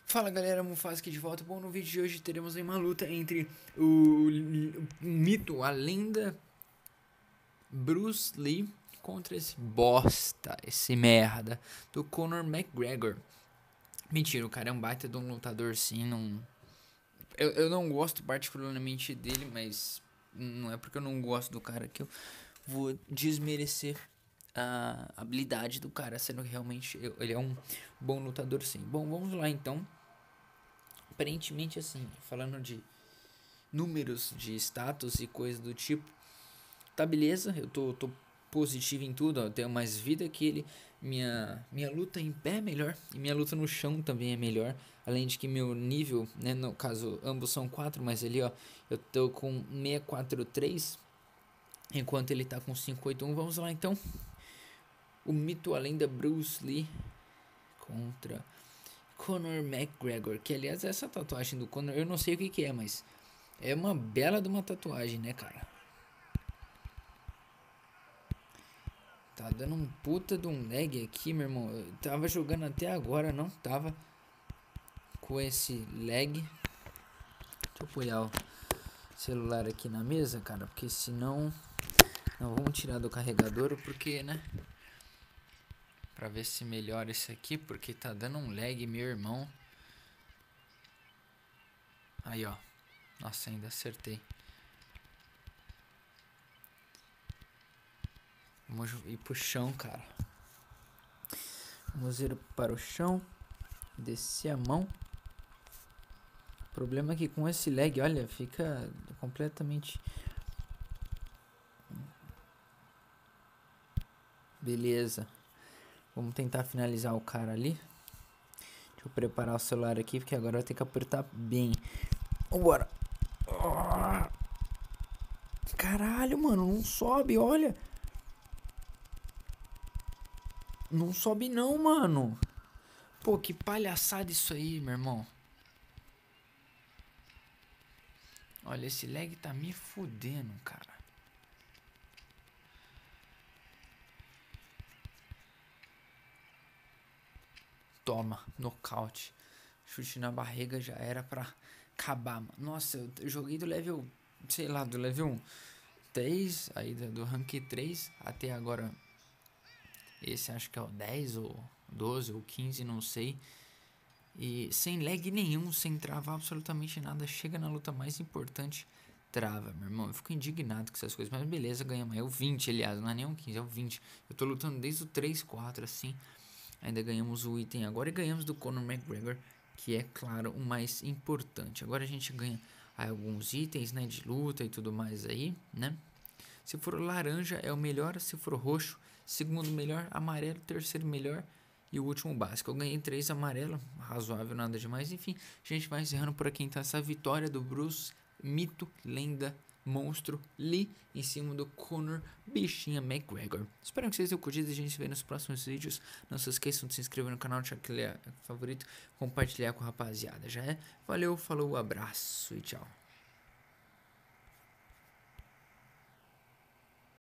Fala galera, Mufasa aqui de volta. Bom, no vídeo de hoje teremos aí uma luta entre o mito, a lenda Bruce Lee contra esse bosta, esse merda do Conor McGregor. Mentira, o cara é um baita de um lutador sim, não... Eu não gosto particularmente dele, mas não é porque eu não gosto do cara que eu vou desmerecer a habilidade do cara, sendo que realmente ele é um bom lutador sim. Bom, vamos lá então. Aparentemente assim, falando de números de status e coisa do tipo, tá beleza, eu tô positivo em tudo, ó, eu tenho mais vida que ele, minha luta em pé é melhor e minha luta no chão também é melhor, além de que meu nível, né, no caso ambos são 4, mas ali ó, eu tô com 643, enquanto ele tá com 581. Vamos lá então, o mito além da Bruce Lee contra Conor McGregor, que aliás essa tatuagem do Conor, eu não sei o que que é, mas é uma bela de uma tatuagem, né, cara? Tá dando um puta de um lag aqui, meu irmão. Eu tava jogando até agora, não tava com esse lag. Deixa eu apoiar o celular aqui na mesa, cara, porque senão... Não, vamos tirar do carregador, porque, né? Pra ver se melhora isso aqui, porque tá dando um lag, meu irmão. Aí, ó. Nossa, ainda acertei. Vamos ir pro chão, cara. Vamos ir para o chão. Descer a mão. O problema é que com esse lag, olha, fica completamente... Beleza. Vamos tentar finalizar o cara ali. Deixa eu preparar o celular aqui, porque agora vai ter que apertar bem. Vambora. Caralho, mano, não sobe, olha. Não sobe não, mano. Pô, que palhaçada isso aí, meu irmão. Olha, esse lag tá me fudendo, cara. Toma, nocaute. Chute na barriga já era pra acabar, mano. Nossa, eu joguei do level, sei lá, do level 3, aí do rank 3 até agora. Esse acho que é o 10 ou 12 ou 15, não sei. E sem lag nenhum, sem travar absolutamente nada. Chega na luta mais importante, trava, meu irmão. Eu fico indignado com essas coisas, mas beleza, ganhamos. É o 20, aliás, não é nem o 15, é o 20. Eu tô lutando desde o 3, 4, assim. Ainda ganhamos o item agora e ganhamos do Conor McGregor, que é, claro, o mais importante. Agora a gente ganha alguns itens, né, de luta e tudo mais aí, né? Se for laranja é o melhor, se for roxo, segundo melhor, amarelo, terceiro melhor e o último básico. Eu ganhei 3 amarelo, razoável, nada demais. Enfim, a gente vai encerrando por aqui então essa vitória do Bruce, mito, lenda, monstro Lee em cima do Conor Bichinha McGregor. Espero que vocês tenham curtido e a gente se vê nos próximos vídeos. Não se esqueçam de se inscrever no canal, deixar aquele favorito, compartilhar com a rapaziada. Já é? Valeu, falou, abraço e tchau.